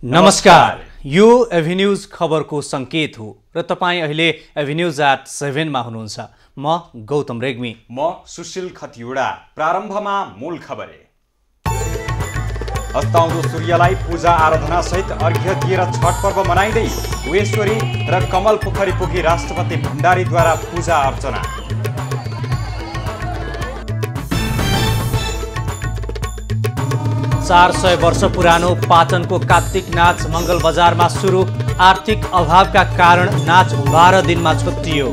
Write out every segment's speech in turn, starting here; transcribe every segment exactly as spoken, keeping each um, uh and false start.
नमस्कार, यो एभिन्यूज खबरको संकेत हो र तपाईं अहिले एभिन्यूज एट सेभेन मा हुनुहुन्छ। म गौतम रेग्मी, म सुशील खतिवडा। प्रारम्भमा मूल खबरे। अस्ताउँदो सूर्यलाई पूजा आराधना सहित अर्घ्य दिएर छठ पर्व मनाइँदै गुहेश्वरी र कमल पोखरी पुगी राष्ट्रपति भण्डारीद्वारा पूजा अर्चना। चार सय वर्ष पुरानो पाटनको कात्तिक नाच मङ्गल बजारमा सुरु। आर्थिक अभावका कारण नाच बाह्र दिनमा छुट्टियो।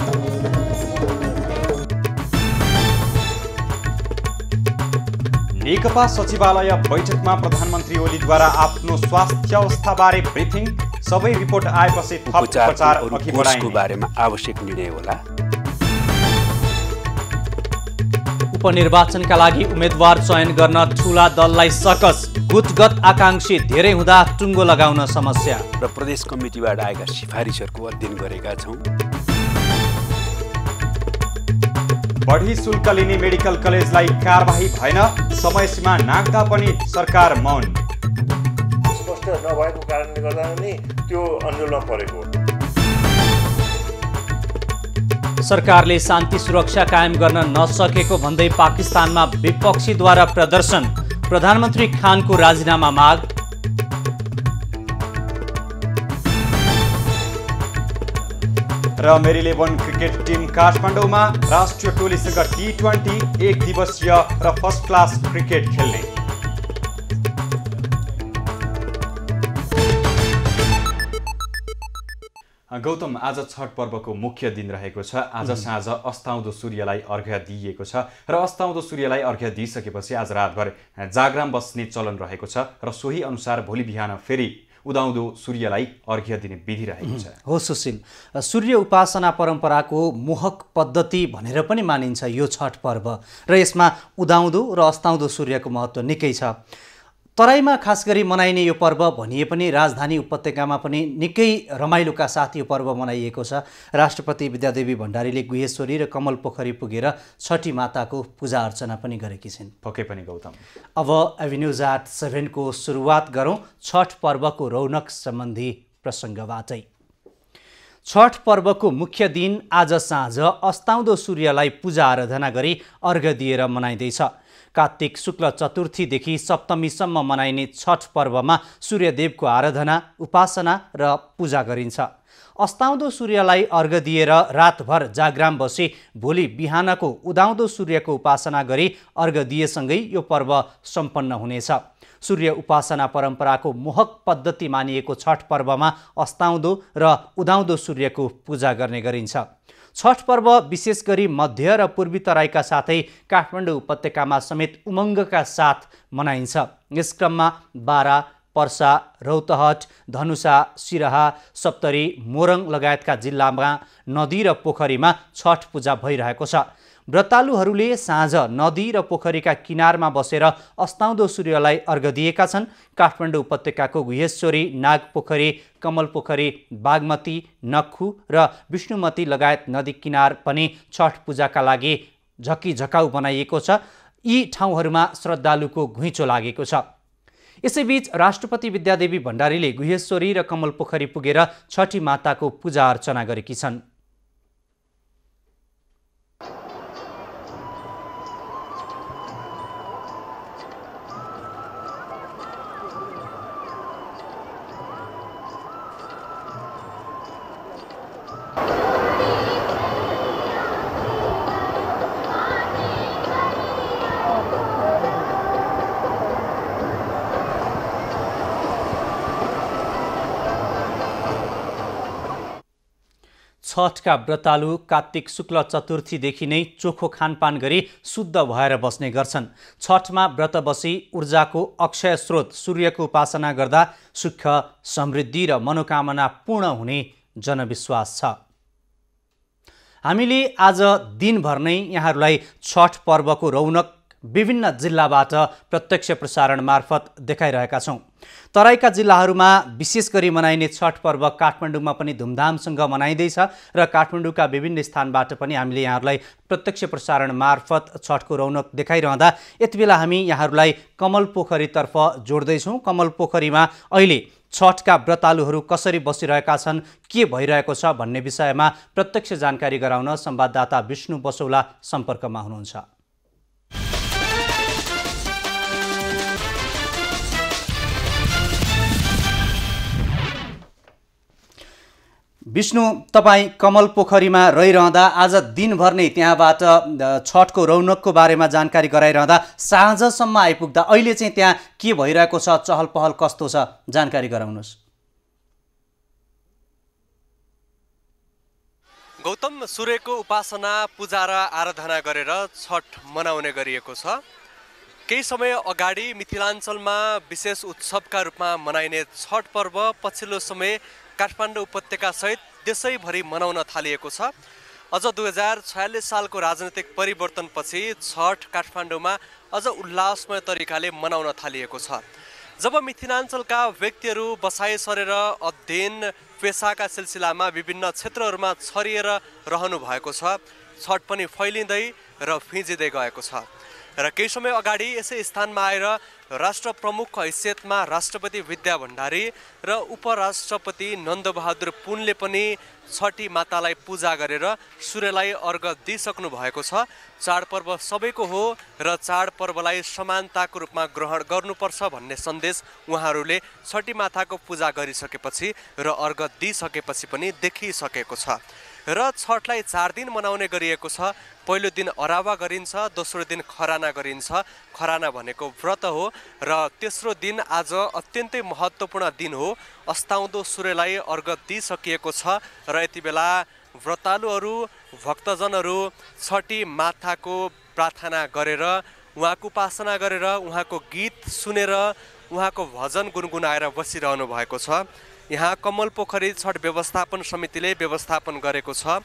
नेकपा सचिवालय बैठकमा प्रधानमन्त्री ओलीद्वारा आफ्नो स्वास्थ्य अवस्थाबारे ब्रिफिङ। सबै रिपोर्ट आएपछि थप उपचार अघि बढाइने बारेमा आवश्यक निर्णय होला। उपनिर्वाचनका लागि उम्मेद्वार चयन गर्न ठूला दललाई सकस। गुटगत आकांक्षी धेरै हुँदा टुङ्गो लगाउन समस्या। र प्रदेश कमिटीबाट आएका सिफारिसहरूको अध्ययन गरेका छौँ। बढी शुल्क लिने मेडिकल कलेजलाई कारबाही भएन। समय सीमा नाग्दा पनि सरकार मौन। स्पष्ट नभएको कारणले गर्दा नि त्यो अन्यलमा परेको। सरकारले शान्ति सुरक्षा कायम गर्न नसकेको भन्दै पाकिस्तानमा विपक्षीद्वारा प्रदर्शन। प्रधानमन्त्री खानको राजीनामा माग। र मेरीलेबन क्रिकेट टिम काठमाडौँमा राष्ट्रिय टोलीसँग टी ट्वेन्टी एक दिवसीय र फर्स्ट क्लास क्रिकेट खेल्ने। गौतम, आज छठ पर्वको मुख्य दिन रहेको छ। आज साँझ अस्ताउँदो सूर्यलाई अर्घ्य दिइएको छ र अस्ताउँदो सूर्यलाई अर्घ्य दिइसकेपछि आज रातभर जागराम बस्ने चलन रहेको छ र सोही अनुसार भोलि बिहान फेरि उदाउँदो सूर्यलाई अर्घ्य दिने विधि रहेको छ। हो सुशील, सूर्य उपासना परम्पराको मोहक पद्धति भनेर पनि मानिन्छ यो छठ पर्व र यसमा उदाउँदो र अस्ताउँदो सूर्यको महत्त्व निकै छ। तराईमा खास गरी मनाइने यो पर्व भनिए पनि राजधानी उपत्यकामा पनि निकै रमाइलोका साथ यो पर्व मनाइएको छ। राष्ट्रपति विद्यादेवी भण्डारीले गुहेश्वरी र कमल पोखरी पुगेर छठी माताको पूजा अर्चना पनि गरेकी छिन्। पक्कै पनि गौतम। अब एभिन्यूज एट सेभेनको सुरुवात गरौँ छठ पर्वको रौनक सम्बन्धी प्रसङ्गबाटै। छठ पर्वको मुख्य दिन आज साँझ अस्ताउँदो सूर्यलाई पूजा आराधना गरी अर्घ्य दिएर मनाइँदैछ। कार्तिक शुक्ल चतुर्थीदेखि सप्तमीसम्म मनाइने छठ पर्वमा सूर्यदेवको आराधना, उपासना र पूजा गरिन्छ। अस्ताउँदो सूर्यलाई अर्घ्य दिएर रातभर जागराम बसी भोलि बिहानको उदाउँदो सूर्यको उपासना गरी अर्घ्य दिएसँगै यो पर्व सम्पन्न हुनेछ। सूर्य उपासना परम्पराको मोहक पद्धति मानिएको छठ पर्वमा अस्ताउँदो र उदाउँदो सूर्यको पूजा गर्ने गरिन्छ। छठ पर्व विशेष गरी मध्य र पूर्वी तराईका साथै काठमाडौँ उपत्यकामा समेत उमङ्गका साथ मनाइन्छ। यस क्रममा बारा, पर्सा, रौतहट, धनुषा, सिराहा, सप्तरी, मोरङ लगायतका जिल्लामा नदी र पोखरीमा छठ पूजा भइरहेको छ। व्रतालुहरूले साँझ नदी र पोखरीका किनारमा बसेर अस्ताउँदो सूर्यलाई अर्घ्य दिएका छन्। काठमाडौँ उपत्यकाको गुहेश्वरी, नागपोखरी, कमल पोखरी, बागमती, नक्खु र विष्णुमती लगायत नदी किनार पनि छठ पूजाका लागि झकी झकाउ बनाइएको छ। यी ठाउँहरूमा श्रद्धालुको घुइँचो लागेको छ। यसैबीच राष्ट्रपति विद्यादेवी भण्डारीले गुहेश्वरी र कमल पोखरी पुगेर छठी माताको पूजा अर्चना गरेकी छन्। छठका व्रतालु कार्तिक शुक्ल चतुर्थीदेखि नै चोखो खानपान गरी शुद्ध भएर बस्ने गर्छन्। छठमा व्रत बसी ऊर्जाको अक्षय स्रोत सूर्यको उपासना गर्दा सुख, समृद्धि र मनोकामना पूर्ण हुने जनविश्वास छ। हामीले आज दिनभर नै यहाँहरूलाई छठ पर्वको रौनक विभिन्न जिल्लाबाट प्रत्यक्ष प्रसारण मार्फत देखाइरहेका छौं। तराईका जिल्लाहरूमा विशेष गरी मनाइने छठ पर्व काठमाडौँमा पनि धुमधामसँग मनाइँदैछ र काठमाडौँका विभिन्न स्थानबाट पनि हामीले यहाँहरूलाई प्रत्यक्ष प्रसारण मार्फत छठको रौनक देखाइरहँदा यति बेला हामी यहाँहरूलाई कमल पोखरीतर्फ जोड्दैछौँ। कमल पोखरीमा अहिले छठका व्रतालुहरू कसरी बसिरहेका छन्, के भइरहेको छ भन्ने विषयमा प्रत्यक्ष जानकारी गराउन संवाददाता विष्णु बसौला सम्पर्कमा हुनुहुन्छ। विष्णु, तपाईँ कमल पोखरीमा रहिरहँदा आज दिनभर नै त्यहाँबाट छठको रौनकको बारेमा जानकारी गराइरहँदा साँझसम्म आइपुग्दा अहिले चाहिँ त्यहाँ के भइरहेको छ, चहल पहल कस्तो छ, जानकारी गराउनुहोस्। गौतम, सूर्यको उपासना, पूजा र आराधना गरेर छठ मनाउने गरिएको छ। केही समय अगाडि मिथिलाञ्चलमा विशेष उत्सवका रूपमा मनाइने छठ पर्व पछिल्लो समय काठमाडौँ उपत्यकासहित देशैभरि मनाउन थालिएको छ। अझ दुई हजार छयालिस सालको राजनैतिक परिवर्तनपछि छठ काठमाडौँमा अझ उल्लासमय तरिकाले मनाउन थालिएको छ। जब मिथिलाञ्चलका व्यक्तिहरू बसाइ सरेर अध्ययन पेसाका सिलसिलामा विभिन्न क्षेत्रहरूमा छरिएर रहनु भएको छ, छठ पनि फैलिँदै र फिँजिँदै गएको छ। र केही समय अगाडि यसै स्थानमा आएर राष्ट्र प्रमुखको हैसियतमा राष्ट्रपति विद्या भण्डारी र उपराष्ट्रपति नन्दबहादुर पुनले पनि छठी मातालाई पूजा गरेर सूर्यलाई अर्घ दिइसक्नु भएको छ। चाडपर्व सबैको हो र चाडपर्वलाई समानताको रूपमा ग्रहण गर्नुपर्छ भन्ने सन्देश उहाँहरूले छठी माताको पूजा गरिसकेपछि र अर्घ दिइसकेपछि पनि देखिसकेको छ। र छठलाई चार दिन मनाउने गरिएको छ। पहिलो दिन अरावा गरिन्छ, दोस्रो दिन खराना गरिन्छ। खराना भनेको व्रत हो र तेस्रो दिन आज अत्यन्तै महत्त्वपूर्ण दिन हो। अस्ताउँदो सूर्यलाई अर्घ दिइसकिएको छ र यति बेला व्रतालुहरू, भक्तजनहरू छठी माताको प्रार्थना गरेर, उहाँको उपासना गरेर, उहाँको गीत सुनेर, उहाँको भजन गुनगुनाएर बसिरहनु भएको छ। यहाँ कमल पोखरी छठ व्यवस्थापन समितिले व्यवस्थापन गरेको छ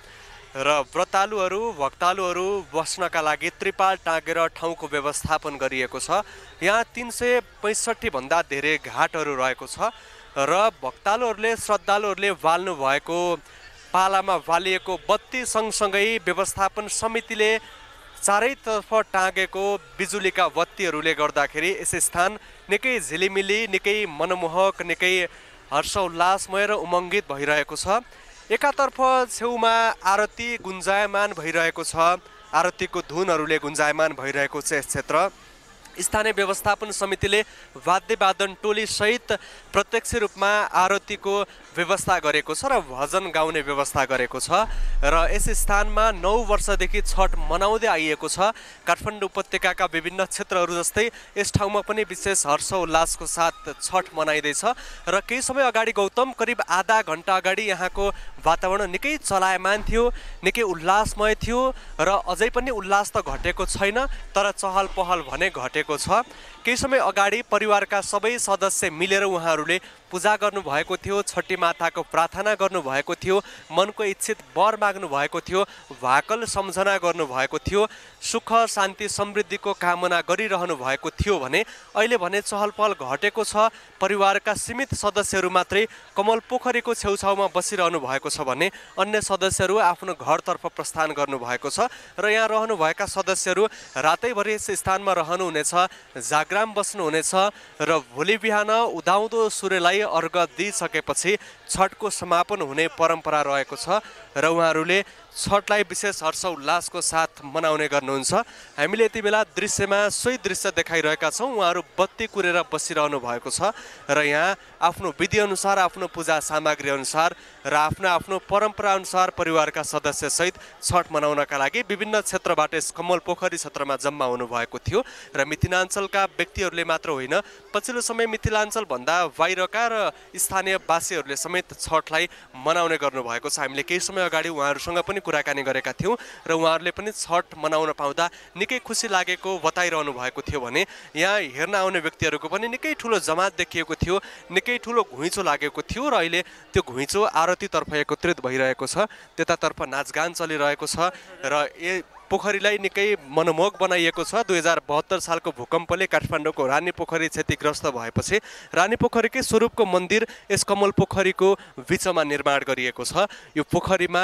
र व्रतालुहरू, भक्तालुहरू बस्नका लागि त्रिपाल टाँगेर ठाउँको व्यवस्थापन गरिएको छ। यहाँ तीन सय पैँसठी भन्दा धेरै घाटहरू रहेको छ र भक्तालुहरूले, श्रद्धालुहरूले बाल्नु भएको पालामा बालिएको बत्ती सँगसँगै व्यवस्थापन समितिले चारैतर्फ टाँगेको बिजुलीका बत्तीहरूले गर्दाखेरि यस स्थान निकै झिलिमिली, निकै मनमोहक, निकै हर्ष उल्लासमय र उमङ्गित भइरहेको छ। एकातर्फ छेउमा आरती गुन्जायमान भइरहेको छ, आरतीको धुनहरूले गुन्जायमान भइरहेको छ। यस क्षेत्र स्थानीय व्यवस्थापन समितिले वाद्यवादन टोली सहित प्रत्यक्ष रूपमा आरतीको व्यवस्था गरेको छ र भजन गाउने व्यवस्था गरेको छ र यस स्थानमा नौ वर्षदेखि छठ मनाउँदै आइएको छ। काठमाडौँ उपत्यकाका विभिन्न क्षेत्रहरू जस्तै यस ठाउँमा पनि विशेष हर्ष उल्लासको साथ छठ मनाइँदैछ र केही समय अगाडि गौतम, करिब आधा घन्टा अगाडि यहाँको वातावरण निकै चलायमान थियो, निकै उल्लासमय थियो र अझै पनि उल्लास त घटेको छैन, तर चहल पहल भने घटेको छ। केही समय अगाडि परिवारका सबै सदस्य मिलेर उहाँहरूले पूजा गर्नुभएको थियो, छठी माताको प्रार्थना गर्नुभएको थियो, मनको इच्छित वर माग्नु भएको थियो, भाकल सम्झना गर्नुभएको थियो, सुख शान्ति समृद्धिको कामना गरिरहनु भएको थियो भने अहिले भने चहल पहल घटेको छ। परिवारका सीमित सदस्यहरू मात्रै कमल पोखरीको छेउछाउमा बसिरहनु भएको छ भने अन्य सदस्यहरू आफ्नो घरतर्फ प्रस्थान गर्नुभएको छ र यहाँ रहनुभएका सदस्यहरू रातैभरि यस स्थानमा रहनुहुनेछ, जागराम बस्नुहुनेछ र भोलि बिहान उदाउँदो सूर्यलाई अर्घ दिइसकेपछि छठको समापन हुने परम्परा रहेको छ र उहाँहरूले छठलाई विशेष हर्ष उल्लासको साथ मनाउने गर्नुहुन्छ। हामीले यति बेला दृश्यमा सोही दृश्य देखाइरहेका छौँ। उहाँहरू बत्ती कुरेर बसिरहनु भएको छ र यहाँ आफ्नो विधिअनुसार, आफ्नो पूजा सामग्री अनुसार र आफ्नो आफ्नो परम्परा अनुसार परिवारका सदस्यसहित छठ मनाउनका लागि विभिन्न क्षेत्रबाट यस कमल पोखरी क्षेत्रमा जम्मा हुनुभएको थियो र मिथिलाञ्चलका व्यक्तिहरूले मात्र होइन, पछिल्लो समय मिथिलाञ्चलभन्दा बाहिरका र स्थानीयवासीहरूले समेत छठलाई मनाउने गर्नुभएको छ। हामीले केही समय अगाडि उहाँहरूसँग पनि कुराकानी गरेका थियौँ र उहाँहरूले पनि छठ मनाउन पाउँदा निकै खुसी लागेको बताइरहनु भएको थियो भने यहाँ हेर्न आउने व्यक्तिहरूको पनि निकै ठुलो जमात देखिएको थियो, निकै ठुलो घुइँचो लागेको थियो र अहिले त्यो घुइँचो आरतीतर्फ एकत्रित भइरहेको छ, त्यतातर्फ नाचगान चलिरहेको छ र ए पोखरीलाई निकै मनमोहक बनाइएको छ। दुई हजार बहत्तर सालको भूकम्पले काठमाडौँको रानी पोखरी क्षतिग्रस्त भएपछि रानी पोखरीकै स्वरूपको मन्दिर यस कमल पोखरीको बिचमा निर्माण गरिएको छ। यो पोखरीमा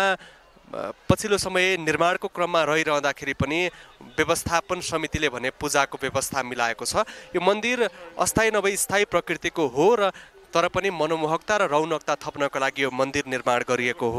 पछिल्लो समय निर्माणको क्रममा रहिरहँदाखेरि पनि व्यवस्थापन समितिले भने पूजाको व्यवस्था मिलाएको छ। यो मन्दिर अस्थायी नभई स्थायी प्रकृतिको हो र तर पनि मनोमोहकता र रौनकता थप्नको लागि यो मन्दिर निर्माण गरिएको हो।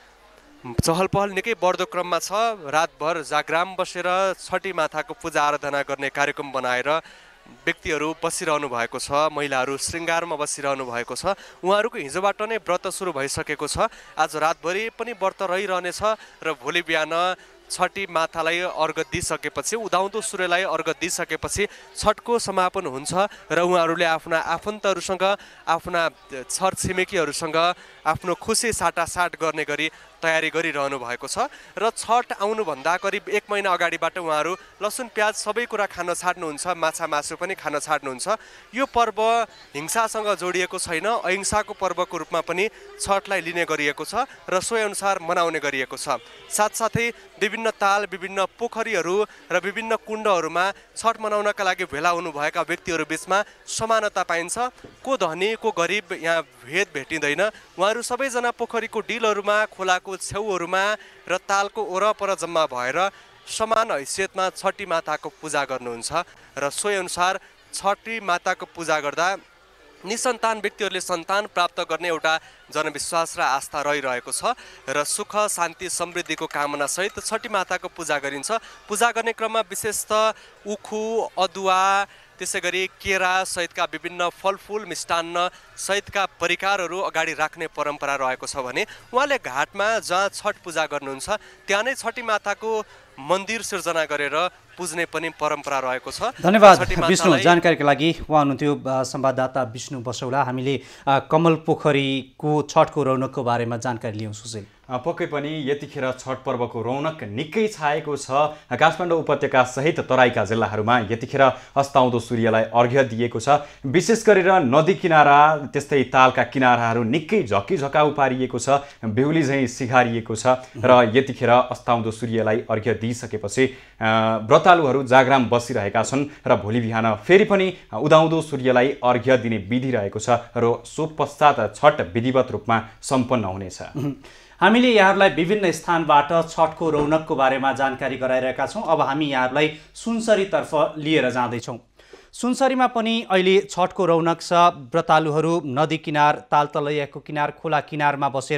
चहल पहल निकै बढ्दो क्रममा छ। रातभर जागराम बसेर छठी माताको पूजा आराधना गर्ने कार्यक्रम बनाएर व्यक्तिहरू बसिरहनु भएको छ। महिलाहरू श्रृङ्गारमा बसिरहनु भएको छ। उहाँहरूको हिजोबाट नै व्रत सुरु भइसकेको छ। आज रातभरि पनि व्रत रहिरहनेछ र भोलि बिहान छठी मातालाई अर्घ दिइसकेपछि उदाउँदो सूर्यलाई अर्घ दिइसकेपछि छठको समापन हुन्छ र उहाँहरूले आफ्ना आफन्तहरूसँग आफ्ना छर छिमेकीहरूसँग आफ्नो खुसी साटासाट गर्ने गरी तयारी गरिरहनु भएको छ र छठ आउनुभन्दा करिब एक महिना अगाडिबाट उहाँहरू लसुन प्याज सबै कुरा खान छाड्नुहुन्छ, माछा मासु पनि खान छाड्नुहुन्छ। यो पर्व हिंसासँग जोडिएको छैन, अहिंसाको पर्वको रूपमा पनि छठलाई लिने गरिएको छ र सोही अनुसार मनाउने गरिएको छ। साथसाथै विभिन्न ताल, विभिन्न पोखरीहरू र विभिन्न कुण्डहरूमा छठ मनाउनका लागि भेला हुनुभएका व्यक्तिहरू बिचमा समानता पाइन्छ। को धनी को गरिब यहाँ भेद भेटिँदैन। उहाँहरू सबैजना पोखरीको डिलहरूमा, खोलाको छेउहरूमा र तालको वरपर जम्मा भएर समान हैसियतमा छठी माताको पूजा गर्नुहुन्छ र सोही अनुसार छठी माताको पूजा गर्दा निसन्तान व्यक्तिहरूले सन्तान प्राप्त गर्ने एउटा जनविश्वास र आस्था रहिरहेको छ र सुख शान्ति समृद्धिको कामना सहित छठी माताको पूजा गरिन्छ। पूजा गर्ने क्रममा विशेषतः उखु, अदुवा, त्यसै गरी केरा सहितका विभिन्न फलफुल, मिष्टान्न सहितका परिकारहरू अगाडि राख्ने परम्परा रहेको छ भने उहाँले घाटमा जहाँ छठ पूजा गर्नुहुन्छ त्यहाँ नै छठी माताको मन्दिर सिर्जना गरेर पुज्ने पनि परम्परा रहेको छ। धन्यवाद विष्णु, जानकारीका लागि। उहाँ हुनुहुन्थ्यो संवाददाता विष्णु बसौला। हामीले कमल पोखरीको छठको रौनकको बारेमा जानकारी लियौँ। सुशील, पक्कै पनि यतिखेर छठ पर्वको रौनक निकै छाएको छ। काठमाडौँ उपत्यका सहित तराईका जिल्लाहरूमा यतिखेर अस्ताउँदो सूर्यलाई अर्घ्य दिएको छ। विशेष गरेर नदी किनारा त्यस्तै तालका किनाराहरू निकै झक्कीझकाउ पारिएको छ, बेहुली झैँ सिगारिएको छ र यतिखेर अस्ताउँदो सूर्यलाई अर्घ्य दिइसकेपछि व्रतालुहरू जागराम बसिरहेका छन् र भोलि बिहान फेरि पनि उदाउँदो सूर्यलाई अर्घ्य दिने विधि रहेको छ र सो पश्चात छठ विधिवत रूपमा सम्पन्न हुनेछ। हामीले यहाँहरूलाई विभिन्न स्थानबाट छठको रौनकको बारेमा जानकारी गराइरहेका छौँ। अब हामी यहाँहरूलाई सुनसरीतर्फ लिएर जाँदैछौँ। सुनसरीमा पनि अहिले छठको रौनक छ। व्रतालुहरू नदी किनार, तालतलैयाको किनार, खोला किनारमा बसेर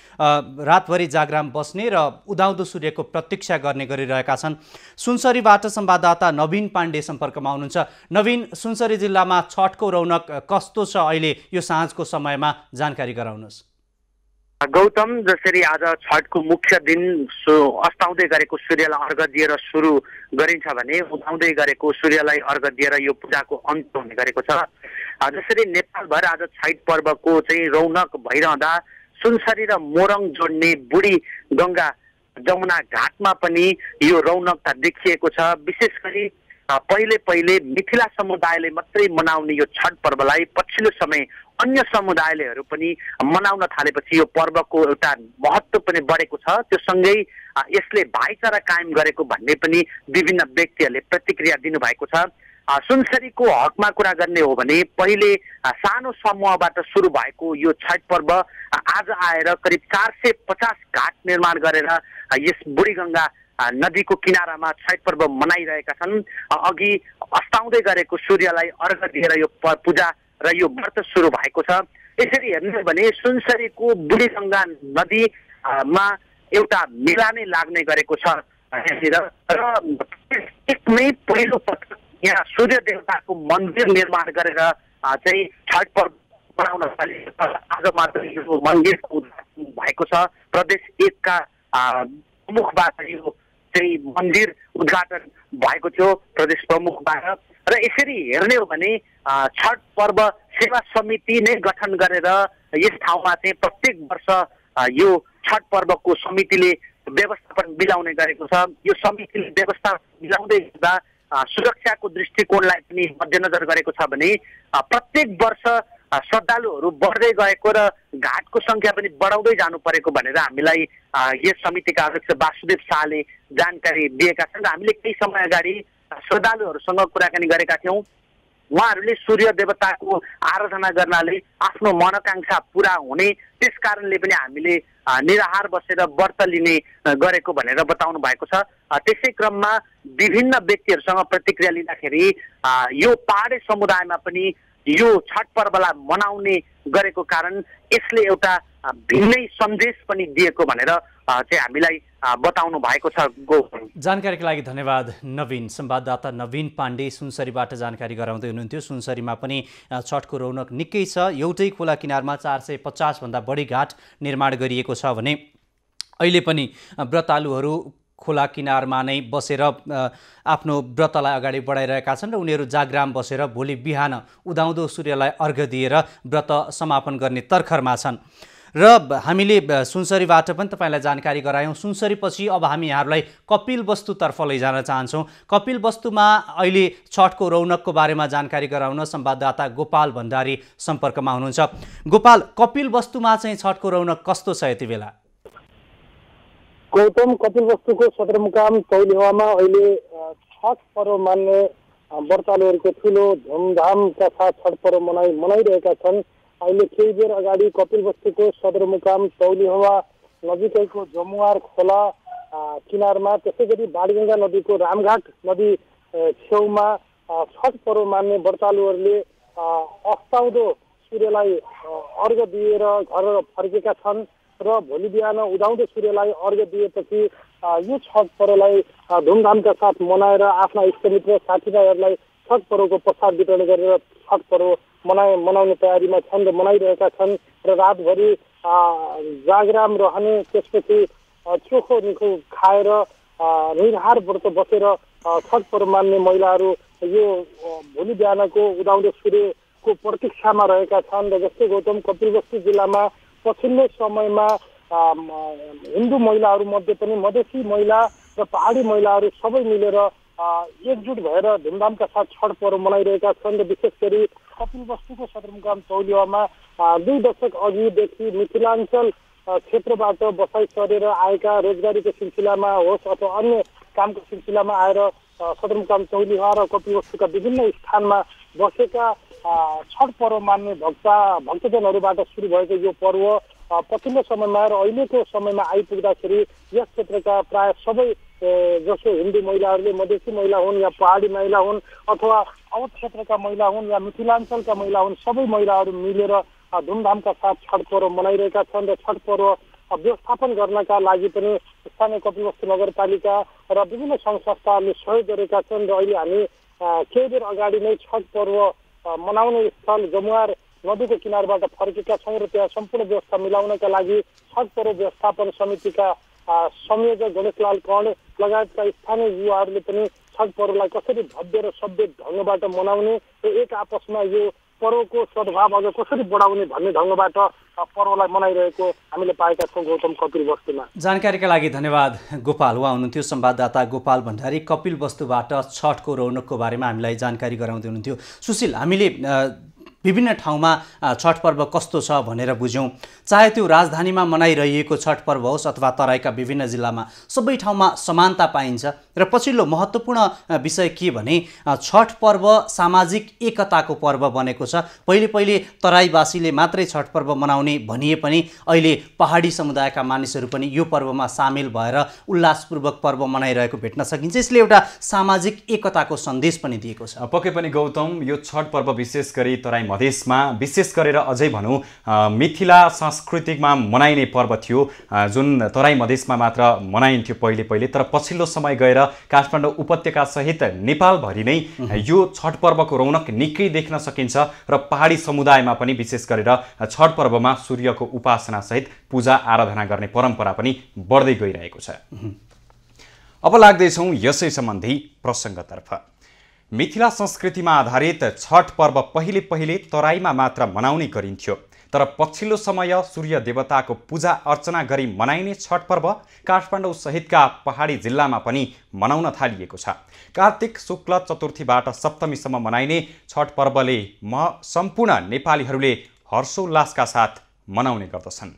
रातभरि जागराम बस्ने र उदाउँदो सूर्यको प्रतीक्षा गर्ने गरिरहेका छन्। सुनसरीबाट संवाददाता नवीन पाण्डे सम्पर्कमा हुनुहुन्छ। नवीन, सुनसरी जिल्लामा छठको रौनक कस्तो छ अहिले यो साँझको समयमा, जानकारी गराउनुहोस्। गौतम, जसरी आज छठको मुख्य दिन अस्ताउँदै गरेको सूर्यलाई अर्घ दिएर सुरु गरिन्छ भने उदाउँदै गरेको सूर्यलाई अर्घ दिएर यो पूजाको अन्त हुने गरेको छ। जसरी नेपालभर आज छठ पर्वको चाहिँ रौनक भइरहँदा सुनसरी र मोरङ जोड्ने बुढी गङ्गा जमुना घाटमा पनि यो रौनकता देखिएको छ। विशेष गरी पहिले पहिले मिथिला समुदायले मात्रै मनाउने यो छठ पर्वलाई पछिल्लो समय अन्य समुदायलेहरू पनि मनाउन थालेपछि यो पर्वको एउटा महत्त्व पनि बढेको छ। त्यो सँगै यसले भाइचारा कायम गरेको भन्ने पनि विभिन्न व्यक्तिहरूले प्रतिक्रिया दिनुभएको छ। सुनसरीको हकमा कुरा गर्ने हो भने पहिले सानो समूहबाट सुरु भएको यो छठ पर्व आज आएर करिब चार सय पचास घाट निर्माण गरेर यस बुढीगङ्गा नदीको किनारामा छठ पर्व मनाइरहेका छन्। अघि अस्ताउँदै गरेको सूर्यलाई अर्घ दिएर यो पूजा र यो व्रत सुरु भएको छ। यसरी हेर्नु हो भने सुनसरीको बुढीगङ्गा नदीमा एउटा मेला नै लाग्ने गरेको छ र एकदमै पहिलो पटक यहाँ सूर्य देवताको मन्दिर निर्माण गरेर चाहिँ छठ पर्व मनाउन थालेको छ। आज मात्र यो मन्दिरको उद्घाटन भएको छ। प्रदेश एकका प्रमुखबाट यो चाहिँ मन्दिर उद्घाटन भएको थियो, प्रदेश प्रमुखबाट। र यसरी हेर्ने हो भने छठ पर्व सेवा समिति नै गठन गरेर यस ठाउँमा चाहिँ प्रत्येक वर्ष यो छठ पर्वको समितिले व्यवस्थापन मिलाउने गरेको छ। यो समितिले व्यवस्था मिलाउँदै हुँदा सुरक्षाको दृष्टिकोणलाई पनि मध्यनजर गरेको छ भने प्रत्येक वर्ष श्रद्धालुहरू बढ्दै गएको र घाटको सङ्ख्या पनि बढाउँदै जानु परेको भनेर हामीलाई यस समितिका अध्यक्ष वासुदेव शाहले जानकारी दिएका छन्। र हामीले केही समय अगाडि श्रद्धालुहरूसँग कुराकानी गरेका थियौँ। उहाँहरूले सूर्य देवताको आराधना गर्नाले आफ्नो मनोकांक्षा पुरा हुने, त्यस कारणले पनि हामीले निराहार बसेर व्रत लिने गरेको भनेर बताउनु भएको छ। त्यसै क्रममा विभिन्न व्यक्तिहरूसँग प्रतिक्रिया लिँदाखेरि यो पहाडे समुदायमा पनि यो छठ पर्वलाई मनाउने गरेको कारण यसले एउटा भिन्नै सन्देश पनि दिएको भनेर चाहिँ हामीलाई बताउनु भएको छ। जानकारीका लागि धन्यवाद नवीन। संवाददाता नवीन पाण्डे सुनसरीबाट जानकारी गराउँदै हुनुहुन्थ्यो। सुनसरीमा पनि छठको रौनक निकै छ। एउटै खोला किनारमा चार सय पचासभन्दा बढी घाट निर्माण गरिएको छ भने अहिले पनि व्रतालुहरू खोला किनारमा नै बसेर आफ्नो व्रतलाई अगाडि बढाइरहेका छन् र उनीहरू जागराम बसेर भोलि बिहान उदाउँदो सूर्यलाई अर्घ्य दिएर व्रत समापन गर्ने तर्खरमा छन्। र हामीले सुनसरीबाट पनि तपाईँलाई जानकारी गरायौँ। सुनसरीपछि अब हामी यहाँहरूलाई कपिलवस्तुतर्फ लैजान चाहन्छौँ। कपिलवस्तुमा अहिले छठको रौनकको बारेमा जानकारी गराउन संवाददाता गोपाल भण्डारी सम्पर्कमा हुनुहुन्छ। गोपाल, कपिलवस्तुमा चाहिँ छठको रौनक कस्तो छ यति बेला? गौतम, कपिलवस्तुको सदरमुकाम तौलिहावामा अहिले छठ पर्व मान्ने व्रतालुहरूको ठुलो धुमधामका साथ छठ पर्व मनाइ मनाइरहेका छन्। अहिले केही बेर अगाडि कपिलवस्तुको सदरमुकाम तौलिहावा नजिकैको जमुवार खोला किनारमा, त्यसै गरी बाणगङ्गा नदीको रामघाट नदी छेउमा छठ पर्व मान्ने व्रतालुहरूले अस्ताउँदो सूर्यलाई अर्घ्य दिएर घर फर्केका छन् र भोलि बिहान उदाउँदो सूर्यलाई अर्घ्य दिएपछि यो छठ पर्वलाई धुमधामका साथ मनाएर आफ्ना इष्टमित्र साथीभाइहरूलाई छठ पर्वको प्रसाद वितरण गरेर छठ पर्व मनाए मनाउने तयारीमा छन् र मनाइरहेका छन् र रातभरि जागराम रहने, त्यसपछि चोखो निखो खाएर निराहार व्रत बसेर छठ पर्व मान्ने महिलाहरू यो भोलि बिहानको उदाउँदो सूर्यको प्रतीक्षामा रहेका छन्। र जस्तै गौतम, कपिलवस्तु जिल्लामा पछिल्लो समयमा हिन्दू महिलाहरू मध्ये पनि मधेसी महिला र पहाडी महिलाहरू सबै मिलेर एकजुट भएर धुमधामका साथ छठ पर्व मनाइरहेका छन्। र विशेष गरी कपिलवस्तुको सदरमुकाम तौलिहावामा दुई दशक अघिदेखि मिथिलाञ्चल क्षेत्रबाट बसाइ सरेर आएका रोजगारीको सिलसिलामा होस् अथवा अन्य कामको सिलसिलामा आएर सदरमुकाम तौलिहावा र कपिलवस्तुका विभिन्न स्थानमा बसेका छठ पर्व मान्ने भक्ता भक्तजनहरूबाट सुरु भएको यो पर्व पछिल्लो समयमा र अहिलेको समयमा आइपुग्दाखेरि यस क्षेत्रका प्राय सबै जसो हिन्दू महिलाहरूले, मधेसी महिला हुन् या पहाडी महिला हुन् अथवा अवध क्षेत्रका महिला हुन् या मिथिलाञ्चलका महिला हुन्, सबै महिलाहरू मिलेर धुमधामका साथ छठ पर्व मनाइरहेका छन्। र छठ पर्व व्यवस्थापन गर्नका लागि पनि स्थानीय कपिलवस्तु नगरपालिका र विभिन्न सङ्घ संस्थाहरूले सहयोग गरेका छन्। र अहिले हामी केही बेर अगाडि नै छठ पर्व मनाउने स्थल जमुवार नदीको किनारबाट फर्केका छौँ र त्यहाँ सम्पूर्ण व्यवस्था मिलाउनका लागि छठ पर्व व्यवस्थापन समितिका संयोजक गणेशलाल कर्ण लगायतका स्थानीय युवाहरूले पनि छठ पर्वलाई कसरी भव्य र सभ्य ढङ्गबाट मनाउने र एक आपसमा यो पर्वको सद्भाव अझ कसरी बढाउने भन्ने ढङ्गबाट पर्वलाई मनाइरहेको हामीले पाएका छौँ गौतम, कपिलवस्तुमा। जानकारीका लागि धन्यवाद गोपाल। उहाँ हुनुहुन्थ्यो संवाददाता गोपाल भण्डारी। कपिलवस्तुबाट छठको रौनकको बारेमा हामीलाई जानकारी गराउँदै हुनुहुन्थ्यो। सुशील, हामीले विभिन्न ठाउँमा छठ पर्व कस्तो छ भनेर बुझ्यौँ। चाहे त्यो राजधानीमा मनाइरहेको छठ पर्व होस् अथवा तराईका विभिन्न जिल्लामा, सबै ठाउँमा समानता पाइन्छ। र पछिल्लो महत्त्वपूर्ण विषय के भने छठ पर्व सामाजिक एकताको पर्व बनेको छ। पहिले पहिले तराईवासीले मात्रै छठ पर्व मनाउने भनिए पनि अहिले पहाडी समुदायका मानिसहरू पनि यो पर्वमा सामेल भएर उल्लासपूर्वक पर्व मनाइरहेको भेट्न सकिन्छ। यसले एउटा सामाजिक एकताको सन्देश पनि दिएको छ। पक्कै पनि गौतम, यो छठ पर्व विशेष गरी तराई मधेसमा, विशेष गरेर अझै भनौँ मिथिला संस्कृतिमा मनाइने पर्व थियो, जुन तराई मधेसमा मात्र मनाइन्थ्यो पहिले पहिले। तर पछिल्लो समय गएर काठमाडौँ उपत्यका सहित नेपालभरि नै यो छठ पर्वको रौनक निकै देख्न सकिन्छ र पहाडी समुदायमा पनि विशेष गरेर छठ पर्वमा सूर्यको उपासना सहित पूजा आराधना गर्ने परम्परा पनि बढ्दै गइरहेको छ। अब लाग्दैछौँ यसै सम्बन्धी प्रसङ्गतर्फ। मिथिला संस्कृतिमा आधारित छठ पर्व पहिले पहिले तराईमा मात्र मनाउने गरिन्थ्यो, तर पछिल्लो समय सूर्य देवताको पूजा अर्चना गरी मनाइने छठ पर्व काठमाडौँ सहितका पहाडी जिल्लामा पनि मनाउन थालिएको छ। कार्तिक शुक्ल चतुर्थीबाट सप्तमीसम्म मनाइने छठ पर्वले म सम्पूर्ण नेपालीहरूले हर्षोल्लासका साथ मनाउने गर्दछन्।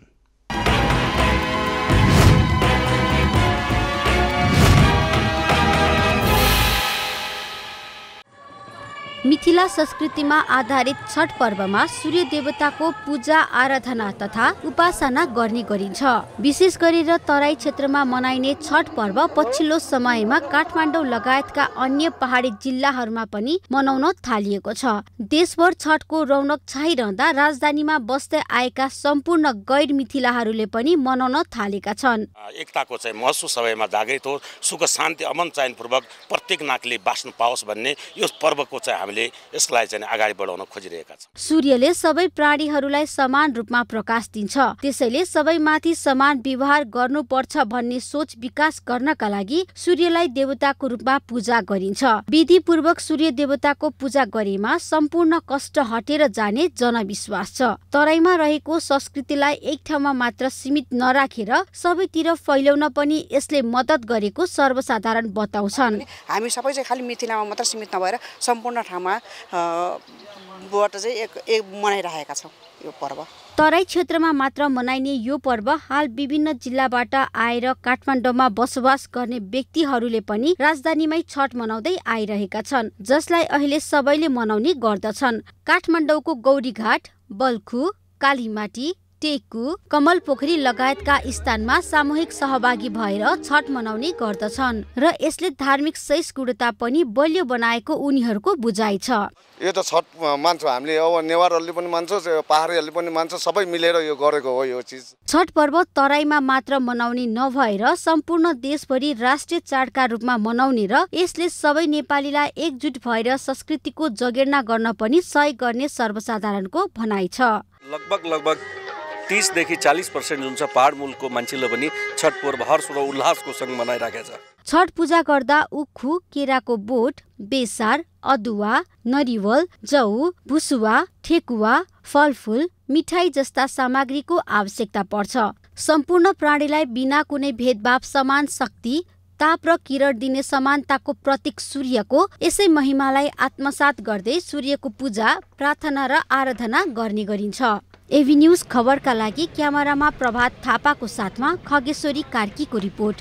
मिथिला संस्कृतिमा आधारित छठ पर्वमा सूर्य देवताको पूजा आराधना तथा उपासना गर्ने गरिन्छ। विशेष गरेर तराई क्षेत्रमा मनाइने छठ पर्व पछिल्लो समयमा काठमाडौँ लगायतका अन्य पहाडी जिल्लाहरूमा पनि मनाउन थालिएको छ। देशभर छठको रौनक छाइरहँदा राजधानीमा बस्दै आएका सम्पूर्ण गैर मिथिलाहरूले पनि मनाउन थालेका छन्। एकताको चाहिँ महसुस सबैमा जागृत हो, सुख शान्ति अमन चयनपूर्वक प्रत्येक नागरिकले बाँच्न पाओस् भन्ने यो पर्वको चाहिँ हामीले यसलाई चाहिँ अगाडि बढाउन खोजिरहेका छौँ। सूर्यले सबै प्राणीहरूलाई समान रूपमा प्रकाश दिन्छ, त्यसैले सबैमाथि समान व्यवहार गर्नुपर्छ भन्ने सोच विकास गर्नका लागि सूर्यलाई देवताको रूपमा पूजा गरिन्छ। विधिपूर्वक सूर्य देवताको पूजा गरेमा सम्पूर्ण कष्ट हटेर जाने जनविश्वास छ। तराईमा रहेको संस्कृतिलाई एक ठाउँमा मात्र सीमित नराखेर सबैतिर फैलाउन पनि यसले मद्दत गरेको सर्वसाधारण बताउँछन्। हामी सबै चाहिँ खालि मिथिलामा मात्र सीमित नभएर सम्पूर्ण ठाउँमा बाट चाहिँ एक एक मनाइरहेका छौँ यो पर्व। तराई क्षेत्रमा मात्र मनाइने यो पर्व हाल विभिन्न जिल्लाबाट आएर काठमाडौँमा बसोबास गर्ने व्यक्तिहरूले पनि राजधानीमै छठ मनाउँदै आइरहेका छन्, जसलाई अहिले सबैले मनाउने गर्दछन्। काठमाडौँको गौरीघाट, बल्खु, कालीमाटी, टेकु, कमल पोखरी लगायतका स्थानमा सामूहिक सहभागी भएर छठ मनाउने गर्दछन् र यसले धार्मिक सहिष्णुता पनि बलियो बनाएको उनीहरूको बुझाइ छ। यो त छठ मान्छौँ हामीले, अब नेवारहरूले पनि मान्छौँ, पहाडीहरूले पनि मान्छौँ, सबै मिलेर यो गरेको हो यो चिज। छठ पर्व तराईमा मात्र मनाउने नभएर सम्पूर्ण देशभरि राष्ट्रिय चाडका रूपमा मनाउने र यसले सबै नेपालीलाई एकजुट भएर संस्कृतिको जगेर्ना गर्न पनि सहयोग गर्ने सर्वसाधारणको भनाइ छ। लगभग लगभग तीसदेखि चालीस पर्सेन्ट जुन छ पहाड मूलको मान्छेले पनि छठ पर्व हर्ष र उल्लासको सँग मनाइरहेको छ। छठ पूजा गर्दा उखु, केराको बोट, बेसार, अदुवा, नरिवल, जौ, भुसुवा, ठेकुवा, फलफुल, मिठाई जस्ता सामग्रीको आवश्यकता पर्छ। सम्पूर्ण प्राणीलाई बिना कुनै भेदभाव समान शक्ति, ताप र किरण दिने समानताको प्रतीक सूर्यको यसै महिमालाई आत्मसात गर्दै सूर्यको पूजा, प्रार्थना र आराधना गर्ने गरिन्छ। एभी न्यूज खबरका लागि क्यामेरामा प्रभात थापाको साथमा खगेश्वरी कार्कीको रिपोर्ट।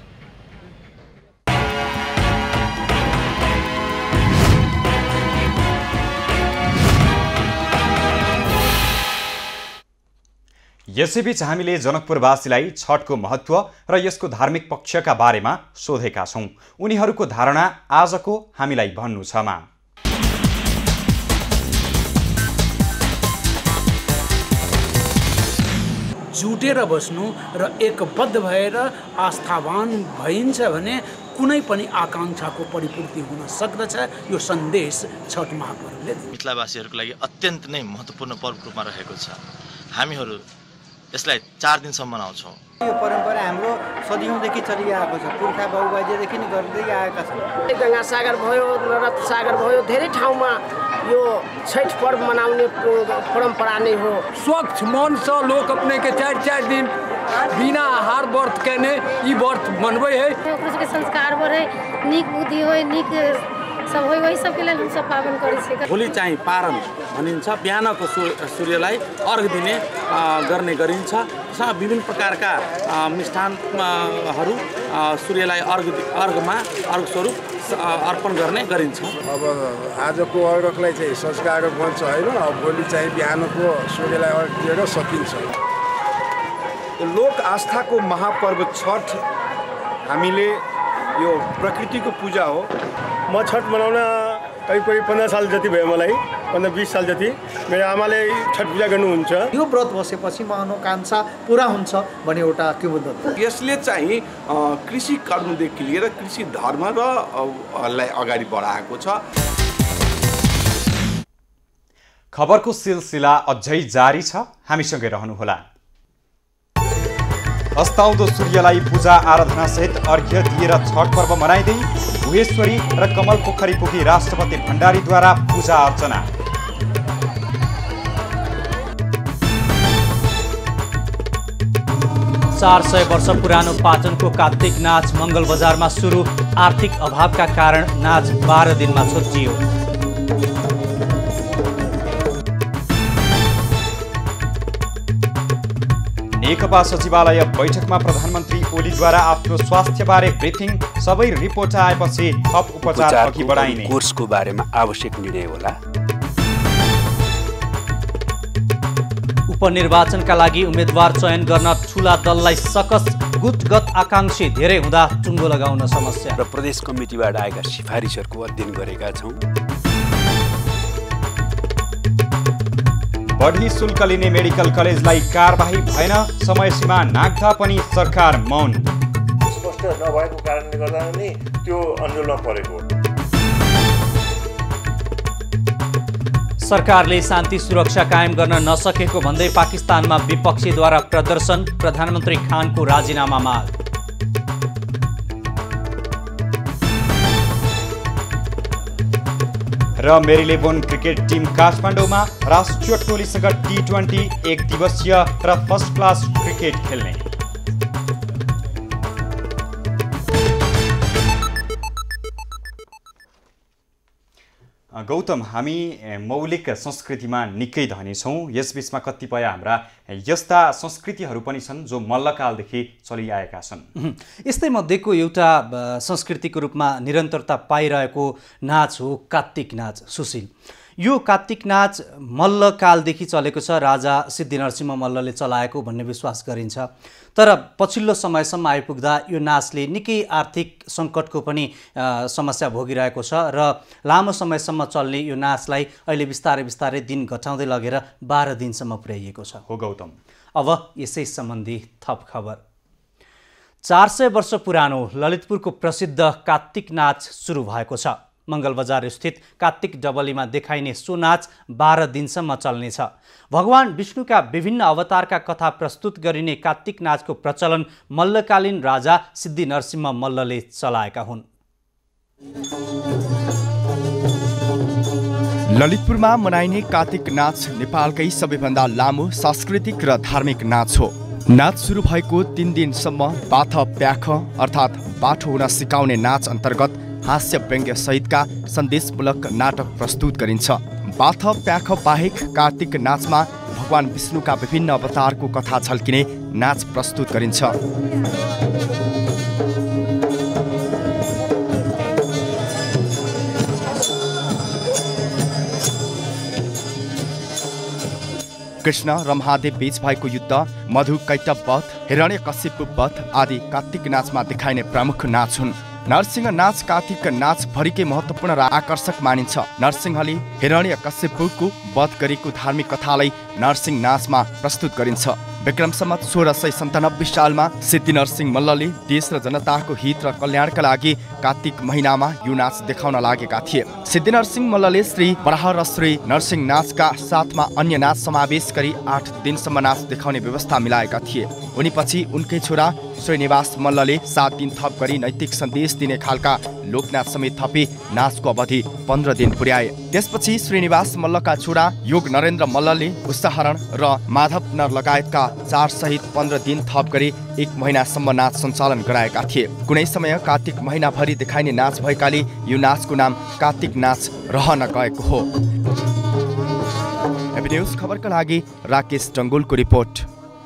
यसैबीच हामीले जनकपुरवासीलाई छठको महत्त्व र यसको धार्मिक पक्षका बारेमा सोधेका छौँ। उनीहरूको धारणा आजको हामीलाई भन्नु छ मा। जुटेर बस्नु र एकबद्ध भएर आस्थावान भइन्छ भने कुनै पनि आकांक्षाको परिपूर्ति हुन सक्दछ। यो सन्देश छठ महापर्वले मिथिलावासीहरूको लागि अत्यन्त नै महत्त्वपूर्ण पर्वको रूपमा रहेको छ। हामीहरू यसलाई चार दिनसम्म मनाउँछौँ। यो परम्परा हाम्रो सदियौँदेखि चलिआएको छ, पुर्खा बाबुबाजेदेखि नै गर्दै आएका छन्। गङ्गा सागर भयो, रथ सागर भयो, धेरै ठाउँमा यो छठ पर्व मनाउने परम्परा नै हो। स्वच्छ मन से लोग अपने के चार चार दिन बिना आहार व्रत केने ई व्रत मनबै है। ओकरो सबके संस्कार बढ़े, नीक बुद्धि होय, नीक सब होय, वही सबके लेल हम सब पावन करै छी। भोलि चाहिँ पारण भनिन्छ, बिहानको सूर्यलाई अर्घ दिने गर्ने गरिन्छ। विभिन्न प्रकारका मिष्ठानहरू सूर्यलाई अर्घ अर्घमा अर्घ स्वरूप अर्पण गर्ने गरिन्छ। अब आजको अर्घलाई चाहिँ संस्कार भन्छ होइन, भोलि चाहिँ बिहानको सूर्यलाई अर्घ दिएर सकिन्छ। लोक आस्थाको महापर्व छठ हामीले यो प्रकृतिको पूजा हो। म छठ मनाउन करिब करिब पन्ध्र साल जति भयो, मलाई पन्ध्र बिस साल जति। मेरो आमाले छठ पूजा गर्नुहुन्छ। यो व्रत बसेपछि मनोकांक्षा पुरा हुन्छ भन्ने एउटा किंवदन्ती। यसले चाहिँ कृषि कर्मदेखि लिएर कृषि धर्म र लाई अगाडि बढाएको छ। खबरको सिलसिला अझै जारी छ, हामीसँगै रहनुहोला। अस्ताउँदो सूर्यलाई पूजा आराधना सहित अर्घ्य दिएर छठ पर्व मनाइँदै भुवेश्वरी र कमल पोखरी पुगी राष्ट्रपति भण्डारीद्वारा पूजा अर्चना। चार सय वर्ष पुरानो पाटनको कार्तिक नाच मङ्गल बजारमा सुरु। आर्थिक अभावका कारण नाच बाह्र दिनमा छुट्टियो। नेकपा सचिवालय बैठकमा प्रधानमन्त्री ओलीद्वारा आफ्नो स्वास्थ्यबारे ब्रिफिङ, सबै रिपोर्ट आएपछि थप उपचार अघि बढाइने। कोर्सको बारेमा आवश्यक निर्णय होला। उपनिर्वाचनका लागि उम्मेदवार चयन गर्न ठूला दललाई सकस, गुटगत आकांक्षी धेरै हुँदा टुङ्गो लगाउन समस्या। र प्रदेश कमिटीबाट आएका सिफारिसहरूको अध्ययन गरेका छौँ। बढी शुल्क लिने मेडिकल कलेजलाई कारबाही भएन, समय सीमा नाग्दा पनि सरकार मौन। स्पष्ट नभएको कारणले गर्दा नै त्यो अन्यलमा परेको। सरकारले शान्ति सुरक्षा कायम गर्न नसकेको भन्दै पाकिस्तानमा विपक्षीद्वारा प्रदर्शन, प्रधानमन्त्री खानको राजीनामा माग। र मेरीलेबोन क्रिकेट टिम काठमाडौँमा राष्ट्रिय टोलीसँग टी ट्वेन्टी एक दिवसीय र फर्स्ट क्लास क्रिकेट खेल्ने। गौतम, हामी मौलिक संस्कृतिमा निकै धनी छौँ। यसबीचमा कतिपय हाम्रा यस्ता संस्कृतिहरू पनि छन् जो मल्लकालदेखि चलिआएका छन्। यस्तै मध्येको एउटा संस्कृतिको रूपमा निरन्तरता पाइरहेको नाच हो कात्तिक नाच। सुशील, यो कात्तिक नाच मल्लकालदेखि चलेको छ, राजा सिद्धिनरसिंह मल्लले चलाएको भन्ने विश्वास गरिन्छ। तर पछिल्लो समयसम्म आइपुग्दा यो नाचले निकै आर्थिक सङ्कटको पनि समस्या भोगिरहेको छ र लामो समयसम्म चल्ने यो नाचलाई अहिले बिस्तारै बिस्तारै दिन घटाउँदै लगेर बाह्र दिनसम्म पुर्याइएको छ। हो गौतम, अब यसै सम्बन्धी थप खबर। चार सय वर्ष पुरानो ललितपुरको प्रसिद्ध कात्तिक नाच सुरु भएको छ। मङ्गलबजार स्थित कात्तिक डबलीमा देखाइने सो नाच बाह्र दिनसम्म चल्नेछ। भगवान विष्णुका विभिन्न अवतारका कथा प्रस्तुत गरिने कात्तिक नाचको प्रचलन मल्लकालीन राजा सिद्धिनरसिंह मल्लले चलाएका हुन्। ललितपुरमा मनाइने कात्तिक नाच नेपालकै सबैभन्दा लामो सांस्कृतिक र धार्मिक नाच हो। नाच सुरु भएको तीन दिनसम्म बाथ प्याख अर्थात् बाठो हुन सिकाउने नाच अन्तर्गत हास्य व्यङ्ग्य सहितका सन्देशमूलक नाटक प्रस्तुत गरिन्छ। बाथ प्याख बाहेक कार्तिक नाचमा भगवान विष्णुका विभिन्न अवतारको कथा झल्किने नाच प्रस्तुत गरिन्छ। कृष्ण र महादेव बीच भएको युद्ध, मधु कैटभ वध, हिरण्यकशिपु वध आदि कात्तिक नाचमा देखाइने प्रमुख नाच हुन्। नरसिंह नाच कात्तिक नाच भरिकै महत्त्वपूर्ण र आकर्षक मानिन्छ। नरसिंहले हिरण्यकशिपुको वध गरेको धार्मिक कथालाई नरसिंह नाचमा प्रस्तुत गरिन्छ। विक्रम सम्वत सोह्र सय सन्तानब्बे सालमा सिद्धिनरसिंह मल्लले देश र जनताको हित र कल्याणका लागि कात्तिक महिनामा यो नाच देखाउन लागेका थिए। सिद्धिनरसिंह मल्लले श्री बराह र श्री नरसिंह नाचका साथमा अन्य नाच समावेश गरी आठ दिनसम्म नाच देखाउने व्यवस्था मिलाएका थिए। उनी पछि उनकै छोरा श्रीनिवास मल्लले सात दिन थप गरी नैतिक सन्देश दिने खालका लोकनाच समेत थपी नाचको अवधि पन्ध्र दिन पुर्याए। त्यसपछि श्रीनिवास मल्लका छोरा योग नरेन्द्र मल्लले उच्चाहरण र माधव नर लगायतका चार सहित पन्ध्र दिन थप गरी एक महिनासम्म नाच सञ्चालन गराएका थिए। कुनै समय कार्तिक महिनाभरि देखाइने नाच भएकाले यो नाचको नाम कार्तिक नाच रहन गएको हो। एबी न्युज खबरका लागि राकेश डङ्गोलको रिपोर्ट।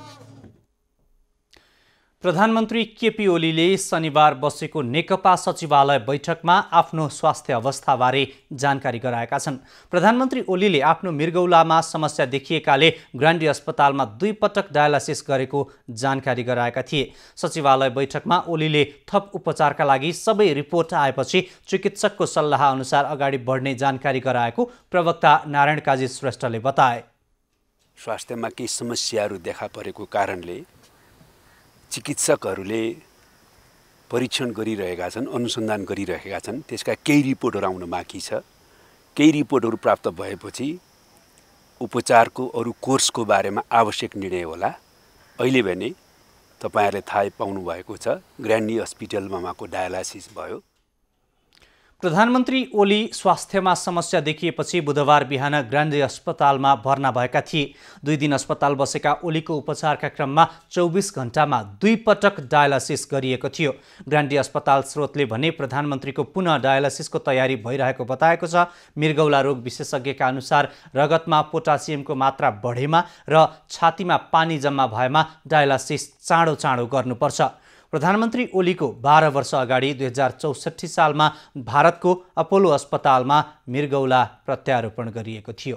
प्रधानमन्त्री केपी ओलीले शनिबार बसेको नेकपा सचिवालय बैठकमा आफ्नो स्वास्थ्य अवस्थाबारे जानकारी गराएका छन्। प्रधानमन्त्री ओलीले आफ्नो मृगौलामा समस्या देखिएकाले ग्रान्डी अस्पतालमा दुई पटक डायलासिस गरेको जानकारी गराएका थिए। सचिवालय बैठकमा ओलीले थप उपचारका लागि सबै रिपोर्ट आएपछि चिकित्सकको सल्लाह अनुसार अगाडि बढ्ने जानकारी गराएको प्रवक्ता नारायण काजी श्रेष्ठले बताए। स्वास्थ्यमा केही समस्याहरू देखा परेको कारणले चिकित्सकहरूले परीक्षण गरिरहेका छन्, अनुसन्धान गरिरहेका छन्। त्यसका केही रिपोर्टहरू आउन बाँकी छ। केही रिपोर्टहरू प्राप्त भएपछि उपचारको अरू कोर्सको बारेमा आवश्यक निर्णय होला। अहिले भने तपाईँहरूले थाहा पाउनुभएको छ, ग्रान्डी हस्पिटलमा उहाँको डायलासिस भयो। प्रधानमन्त्री ओली स्वास्थ्यमा समस्या देखिएपछि बुधबार बिहान ग्रान्डी अस्पतालमा भर्ना भएका थिए। दुई दिन अस्पताल बसेका ओलीको उपचारका क्रममा चौबिस घण्टामा दुई पटक डायलासिस गरिएको थियो। ग्रान्डी अस्पताल स्रोतले भने प्रधानमन्त्रीको पुनः डायलासिसको तयारी भइरहेको बताएको छ। मृगौला रोग विशेषज्ञका अनुसार रगतमा पोटासियमको मात्रा बढेमा र छातीमा पानी जम्मा भएमा डायलासिस चाँडो चाँडो गर्नुपर्छ। प्रधानमन्त्री ओलीको बाह्र वर्ष अगाडि दुई हजार चौसठी सालमा भारतको अपोलो अस्पतालमा मृगौला प्रत्यारोपण गरिएको थियो।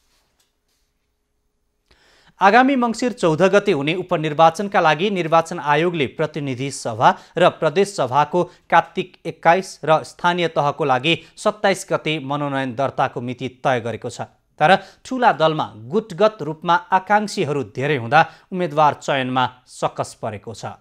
आगामी मङ्सिर चौध गते हुने उपनिर्वाचनका लागि निर्वाचन आयोगले प्रतिनिधि सभा र प्रदेश सभाको कार्तिक एक्काइस र स्थानीय तहको लागि सत्ताइस गते मनोनयन दर्ताको मिति तय गरेको छ। तर ठूला दलमा गुटगत रूपमा आकांक्षीहरू धेरै हुँदा उम्मेद्वार चयनमा सकस परेको छ।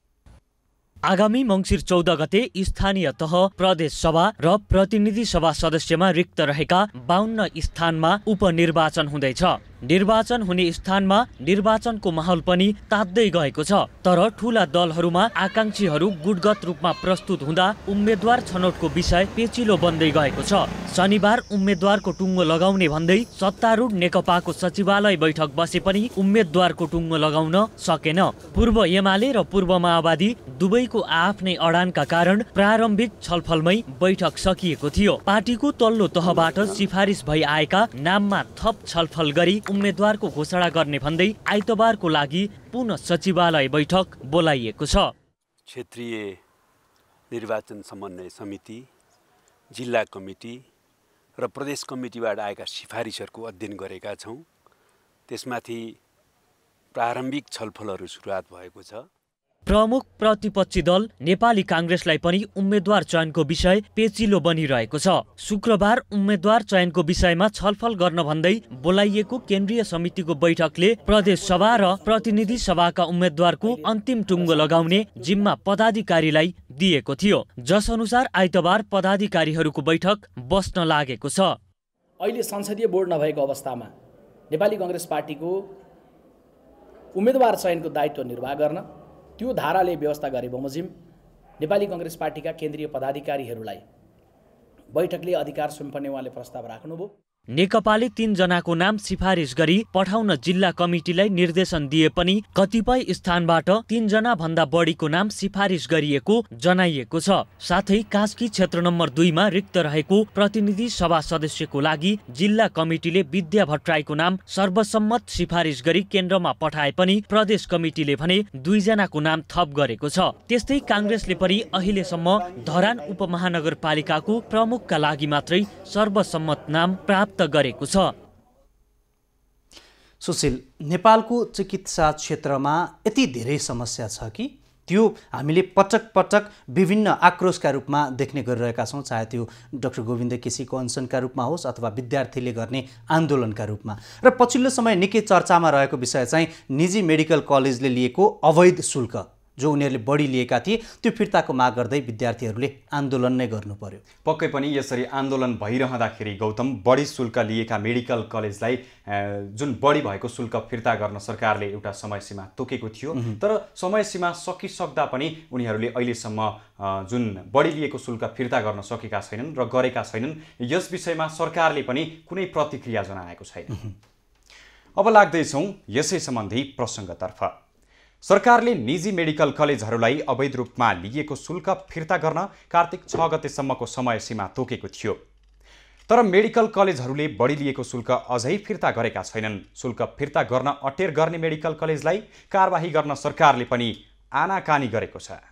आगामी मङ्सिर चौध गते स्थानीय तह, प्रदेश सभा र प्रतिनिधि सभा सदस्यमा रिक्त रहेका बाहन्न स्थानमा उपनिर्वाचन हुँदैछ। निर्वाचन हुने स्थानमा निर्वाचनको माहौल पनि तात्दै गएको छ। तर ठूला दलहरूमा आकांक्षीहरू गुटगत रूपमा प्रस्तुत हुँदा उम्मेद्वार छनौटको विषय पेचिलो बन्दै गएको छ। शनिबार उम्मेद्वारको टुङ्गो लगाउने भन्दै सत्तारूढ नेकपाको सचिवालय बैठक बसे पनि उम्मेद्वारको टुङ्गो लगाउन सकेन। पूर्व एमाले र पूर्व माओवादी दुवैको आफ्नै अडानका कारण प्रारम्भिक छलफलमै बैठक सकिएको थियो। पार्टीको तल्लो तहबाट सिफारिस भई आएका नाममा थप छलफल गरी उम्मेद्वारको घोषणा गर्ने भन्दै आइतबारको लागि पुनः सचिवालय बैठक बोलाइएको छ। क्षेत्रीय निर्वाचन समन्वय समिति, जिल्ला कमिटी र प्रदेश कमिटीबाट आएका सिफारिसहरूको अध्ययन गरेका छौँ। त्यसमाथि प्रारम्भिक छलफलहरू सुरुवात भएको छ। प्रमुख प्रतिपक्षी दल नेपाली काङ्ग्रेसलाई पनि उम्मेद्वार चयनको विषय पेचिलो बनिरहेको छ। शुक्रबार उम्मेद्वार चयनको विषयमा छलफल गर्न भन्दै बोलाइएको केन्द्रीय समितिको बैठकले प्रदेश सभा र प्रतिनिधि सभाका उम्मेद्वारको अन्तिम टुङ्गो लगाउने जिम्मा पदाधिकारीलाई दिएको थियो, जसअनुसार आइतबार पदाधिकारीहरूको बैठक बस्न लागेको छ। अहिले संसदीय बोर्ड नभएको अवस्थामा नेपाली काङ्ग्रेस पार्टीको उम्मेद्वार चयनको दायित्व निर्वाह गर्न त्यो धाराले व्यवस्था गरे बमोजिम नेपाली काङ्ग्रेस पार्टीका केन्द्रीय पदाधिकारीहरूलाई बैठकले अधिकार सुम्पने उहाँले प्रस्ताव राख्नुभयो। नेकपाले तीन जनाको नाम सिफारिस गरी पठाउन जिल्ला कमिटीलाई निर्देशन दिए पनि कतिपय स्थानबाट तीन जना भन्दा बढीको नाम सिफारिस गरिएको जनाइएको छ। साथै कास्की क्षेत्र नम्बर दुईमा रिक्त रहेको प्रतिनिधि सभा सदस्यको लागि जिल्ला कमिटीले विद्या भट्टराईको नाम सर्वसम्मत सिफारिस गरी केन्द्रमा पठाए पनि प्रदेश कमिटीले भने दुईजनाको नाम थप गरेको छ। त्यस्तै काङ्ग्रेसले पनि अहिलेसम्म धरान उपमहानगरपालिकाको प्रमुखका लागि मात्रै सर्वसम्मत नाम प्राप्त गरेको छ। सुशील, नेपालको चिकित्सा क्षेत्रमा यति धेरै समस्या छ कि त्यो हामीले पटक पटक विभिन्न आक्रोशका रूपमा देख्ने गरिरहेका छौँ, चाहे त्यो डाक्टर गोविन्द केसीको अनसनका रूपमा होस् अथवा विद्यार्थीले गर्ने आन्दोलनका रूपमा। र पछिल्लो समय निकै चर्चामा रहेको विषय चाहिँ निजी मेडिकल कलेजले लिएको अवैध शुल्क जो उनीहरूले बढी लिएका थिए त्यो फिर्ताको माग गर्दै विद्यार्थीहरूले आन्दोलन नै गर्नु पर्यो। पक्कै पनि यसरी आन्दोलन भइरहँदाखेरि गौतम बढी शुल्क लिएका मेडिकल कलेजलाई जुन बढी भएको शुल्क फिर्ता गर्न सरकारले एउटा समयसीमा तोकेको थियो, तर समयसीमा सकिसक्दा पनि उनीहरूले अहिलेसम्म जुन बढी लिएको शुल्क फिर्ता गर्न सकेका छैनन् र गरेका छैनन्। यस विषयमा सरकारले पनि कुनै प्रतिक्रिया जनाएको छैन। अब लाग्दैछौँ यसै सम्बन्धी प्रसङ्गतर्फ। सरकारले निजी मेडिकल कलेजहरूलाई अवैध रूपमा लिएको शुल्क फिर्ता गर्न कार्तिक छ गतेसम्मको समय सीमा तोकेको थियो, तर मेडिकल कलेजहरूले बढी लिएको शुल्क अझै फिर्ता गरेका छैनन्। शुल्क फिर्ता गर्न अटेर गर्ने मेडिकल कलेजलाई कारबाही गर्न सरकारले पनि आनाकानी गरेको छ।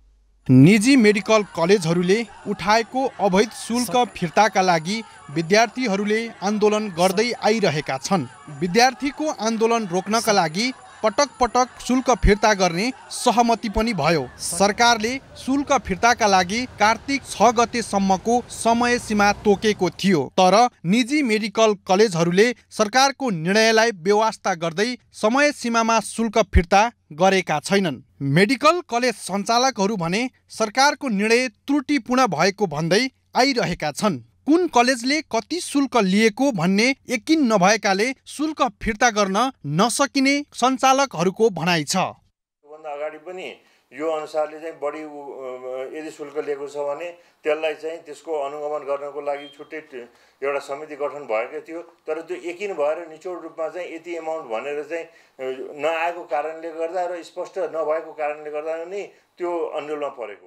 निजी मेडिकल कलेजहरूले उठाएको अवैध शुल्क फिर्ताका लागि विद्यार्थीहरूले आन्दोलन गर्दै आइरहेका छन्। विद्यार्थीको आन्दोलन रोक्नका लागि पटक पटक शुल्क फिर्ता गर्ने सहमति पनि भयो। सरकारले शुल्क फिर्ताका लागि कार्तिक छ गतेसम्मको समय सीमा तोकेको थियो, तर निजी मेडिकल कलेजहरूले सरकारको निर्णयलाई बेवास्ता गर्दै समय सीमामा शुल्क फिर्ता गरेका छैनन्। मेडिकल कलेज सञ्चालकहरू भने सरकारको निर्णय त्रुटिपूर्ण भएको भन्दै आइरहेका छन्। कुन कलेजले कति शुल्क लिएको भन्ने यकिन नभएकाले शुल्क फिर्ता गर्न नसकिने सञ्चालकहरूको भनाइ छ। त्योभन्दा अगाडि पनि यो अनुसारले चाहिँ बढी यदि शुल्क लिएको छ भने त्यसलाई चाहिँ त्यसको अनुगमन गर्नको लागि छुट्टै एउटा समिति गठन भएको थियो, तर त्यो यकिन भएर निचोड रूपमा चाहिँ यति एमाउन्ट भनेर चाहिँ नआएको कारणले गर्दा र स्पष्ट नभएको कारणले गर्दा नि त्यो अन्यलमा परेको।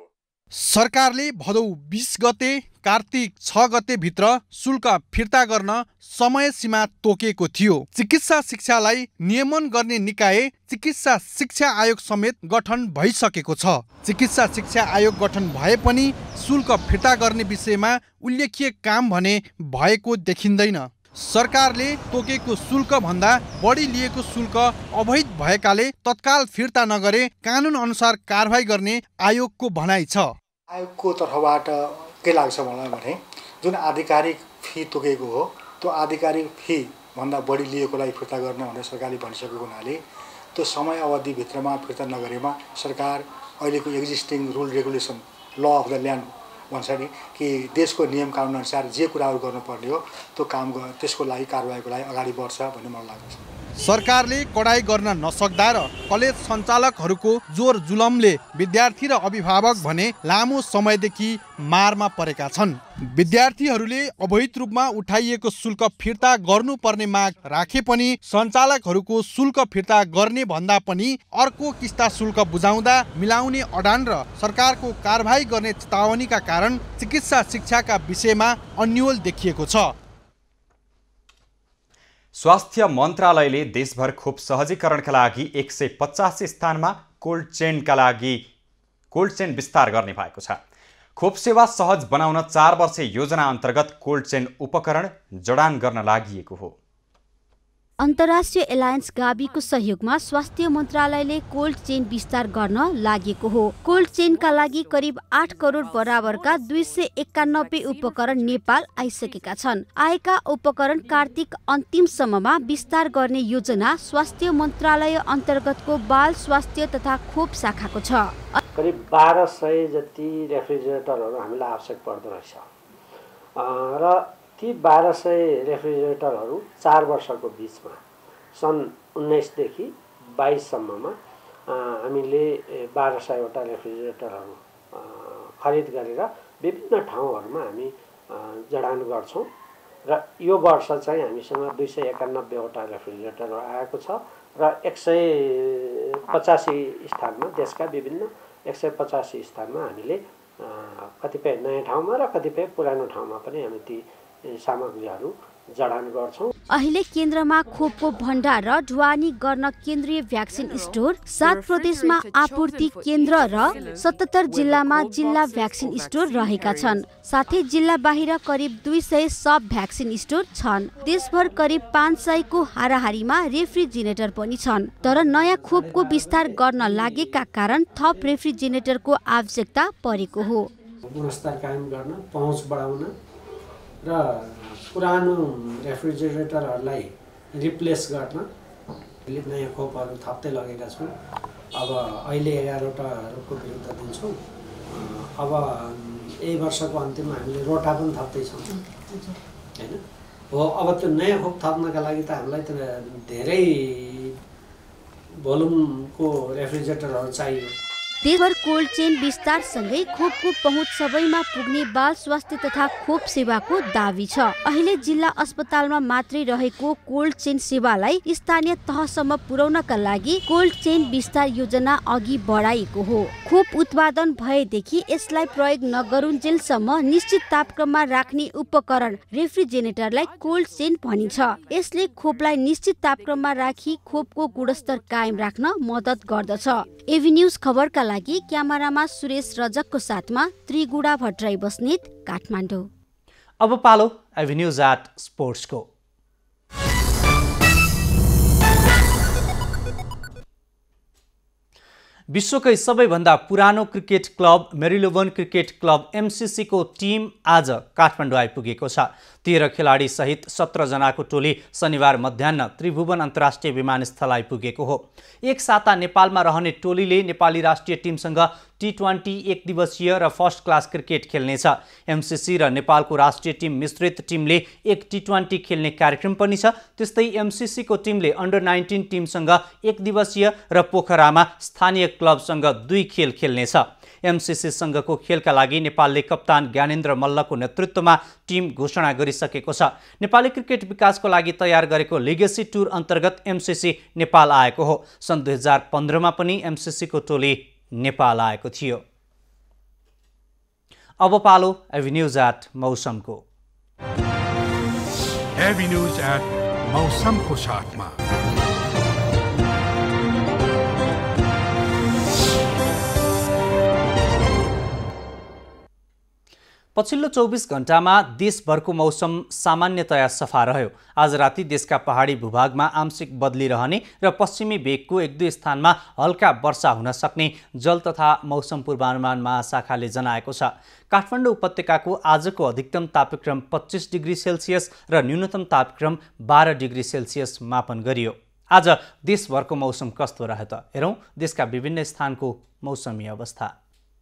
सरकारले भदौ बीस गते कार्तिक छ गते भित्र शुल्क फिर्ता गर्न समय सीमा तोकेको थियो। चिकित्सा शिक्षालाई नियमन गर्ने निकाय चिकित्सा शिक्षा आयोग समेत गठन भइसकेको छ। चिकित्सा शिक्षा आयोग गठन भए पनि शुल्क फिर्ता गर्ने विषयमा उल्लेख्य काम भने भएको देखिँदैन। सरकारले तोकेको शुल्क भन्दा बढी लिएको शुल्क अवैध भएकाले तत्काल फिर्ता नगरे कानुन अनुसार कारबाही गर्ने आयोगको भनाइ छ। आयोगको तर्फबाट के लाग्छ मलाई भने जुन आधिकारिक फी तोकेको हो त्यो आधिकारिक फी भन्दा बढी लिएकोलाई फिर्ता गर्न भनेर सरकारले भनिसकेको हुनाले त्यो समय अवधिभित्रमा फिर्ता नगरेमा सरकार अहिलेको existing rule regulation law of the land भन्छ नि कि देशको नियम कानुन अनुसार जे कुराहरू गर्नुपर्ने हो त्यो काम त्यसको लागि कारबाहीको लागि अगाडि बढ्छ भन्ने मलाई लाग्छ। सरकारले कडाई गर्न नसक्दा र कलेज सञ्चालकहरूको जोर जुलमले विद्यार्थी र अभिभावक भने लामो समयदेखि मारमा परेका छन्। विद्यार्थीहरूले अवैध रूपमा उठाइएको शुल्क फिर्ता गर्नुपर्ने माग राखे पनि सञ्चालकहरूको शुल्क फिर्ता गर्ने भन्दा पनि अर्को किस्ता शुल्क बुझाउँदा मिलाउने अडान र सरकारको कारबाही गर्ने चेतावनीका कारण चिकित्सा शिक्षाका विषयमा अन्यल देखिएको छ। स्वास्थ्य मन्त्रालयले देशभर खोप सहजीकरणका लागि एक सय पचास स्थानमा कोल्ड चेनका लागि कोल्ड चेन विस्तार गर्ने भएको छ। खोप सेवा सहज बनाउन चार वर्ष योजना अन्तर्गत कोल्ड चेन उपकरण जडान गर्न लागि हो। अन्तर्राष्ट्रिय एलायन्स गाबीको सहयोगमा स्वास्थ्य मन्त्रालयले कोल्ड चेन विस्तार गर्न लागेको हो। कोल्ड चेनका लागि करिब आठ करोड बराबरका दुई सय एकानब्बे उपकरण नेपाल आइसकेका छन्। आएका उपकरण कार्तिक अन्तिमसम्ममा विस्तार गर्ने योजना स्वास्थ्य मन्त्रालय अन्तर्गतको बाल स्वास्थ्य तथा खोप शाखाको छ। करिब बाह्र सय जति रेफ्रिजरेटरहरू हामीलाई आवश्यक पर्दो रहेछ र ती बाह्र सय रेफ्रिजरेटरहरू चार वर्षको बिचमा सन् उन्नाइसदेखि बाइससम्ममा हामीले बाह्र सयवटा रेफ्रिजरेटरहरू खरिद गरेर विभिन्न ठाउँहरूमा हामी जडान गर्छौँ र यो वर्ष चाहिँ हामीसँग दुई सय एकानब्बेवटा रेफ्रिजरेटर आएको छ र एक सय पचासी स्थानमा देशका विभिन्न एक सय पचासी स्थानमा हामीले कतिपय नयाँ ठाउँमा र कतिपय पुरानो ठाउँमा पनि हामी ती सामग्रीहरू जडान गर्छौं। अहिले केन्द्रमा खोपको भण्डार र ढुवानी गर्न केन्द्रीय भ्याक्सिन स्टोर, सात प्रदेशमा आपूर्ति केन्द्र र सतहत्तर जिल्लामा जिल्ला भ्याक्सिन स्टोर रहेका छन्। साथै जिल्ला बाहिर करिब दुई सय सब भ्याक्सिन स्टोर छन्। देशभर करिब पाँच सय को हाराहारीमा रेफ्रिजिरेटर पनि छन्। तर नयाँ खोपको विस्तार गर्न लागेका कारण थप रेफ्रिजिरेटरको आवश्यकता परेको हो। गुणस्तर कायम गर्न, पहुँच बढाउन र पुरानो रेफ्रिजरेटरहरूलाई रिप्लेस गर्न नयाँ खोपहरू थप्दै लगेका छौँ। अब अहिले एघारवटाहरूको विरुद्ध दिन्छौँ। अब यही वर्षको अन्तिममा हामीले रोटा पनि थप्दैछौँ होइन हो। अब त्यो नयाँ खोप थप्नका लागि त हामीलाई त धेरै भोल्युमको रेफ्रिजरेटरहरू चाहियो। देशभर कोल्ड चेन विस्तार सँगै खोपको पहुँच सबैमा पुग्ने बाल स्वास्थ्य तथा खोप सेवाको दावी छ। अहिले जिल्ला अस्पतालमा मात्रै रहेको कोल्ड चेन सेवालाई स्थानीय तहसम्म पुर्याउनका लागि कोल्ड चेन विस्तार योजना अघि बढाइएको हो। खोप उत्पादन भएदेखि यसलाई प्रयोग नगरुन्जेलसम्म निश्चित तापक्रममा राख्ने उपकरण रेफ्रिजरेटरलाई कोल्ड चेन भनिन्छ। यसले खोपलाई निश्चित तापक्रममा राखी खोपको गुणस्तर कायम राख्न मद्दत गर्दछ। एभी न्यूज खबरका लागि क्यामेरामा सुरेश रजकको साथमा त्रिगुडा भट्टराई बस्नेत, काठमाडौँ। अब पालो एभी न्यूज एट स्पोर्ट्सको। विश्वकै सबैभन्दा पुरानो cricket club Marylebone cricket club MCC को टिम आज काठमाडौँ आइपुगेको छ। तेह्र खेलाडी सहित सत्र जनाको टोली शनिबार मध्याह्न त्रिभुवन अन्तर्राष्ट्रिय विमानस्थल आइपुगेको हो। एक साता नेपालमा रहने टोलीले नेपाली राष्ट्रिय टिमसँग टी ट्वेन्टी एक दिवसीय र फर्स्ट क्लास क्रिकेट खेल्नेछ। एमसीसी र नेपालको राष्ट्रिय टिम मिश्रित टिमले एक टी ट्वेन्टी खेल्ने कार्यक्रम पनि छ। त्यस्तै एमसीसी को टिमले अन्डर नाइन्टिन टिमसँग एक दिवसीय र पोखरामा स्थानीय क्लबसँग दुई खेल खेल्नेछ। एमसीसी सँगको खेलका लागि नेपालले कप्तान ज्ञानेन्द्र मल्लको नेतृत्वमा टिम घोषणा गरिसकेको छ। नेपाली क्रिकेट विकासको लागि तयार गरेको लिगेसी टुर अन्तर्गत एमसीसी नेपाल आएको हो। सन् दुई हजार पन्ध्रमा पनि एमसीसी को टोली नेपाल आएको थियो। अब पालो एभिन्यूज एट मौसमको। एभिन्यूज एट मौसमको साथमा पछिल्लो चौबिस घण्टामा देशभरको मौसम सामान्यतया सफा रह्यो। आज राति देशका पहाडी भूभागमा आंशिक बदली रहने र पश्चिमी भेगको एक दुई स्थानमा हल्का वर्षा हुन सक्ने जल तथा मौसम पूर्वानुमान महाशाखाले जनाएको छ। काठमाडौँ उपत्यकाको आजको अधिकतम तापक्रम पच्चिस डिग्री सेल्सियस र न्यूनतम तापक्रम बाह्र डिग्री सेल्सियस मापन गरियो। आज देशभरको मौसम कस्तो रह्यो त हेरौँ देशका विभिन्न स्थानको मौसमी अवस्था।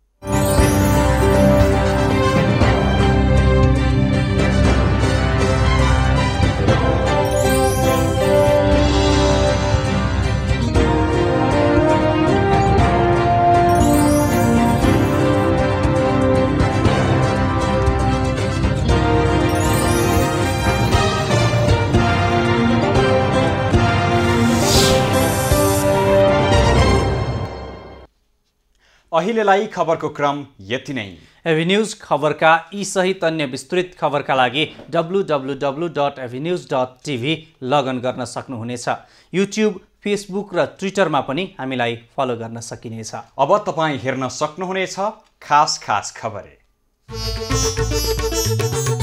अहिलेलाई खबरको क्रम यति नै। एभिन्यूज खबरका यी सहित अन्य विस्तृत खबरका लागि W W W dot Avenues dot TV login गर्न सक्नुहुनेछ। युट्युब, फेसबुक र ट्विटरमा पनि हामीलाई फलो गर्न सकिनेछ। अब तपाईँ हेर्न सक्नुहुनेछ खास खास खबरे।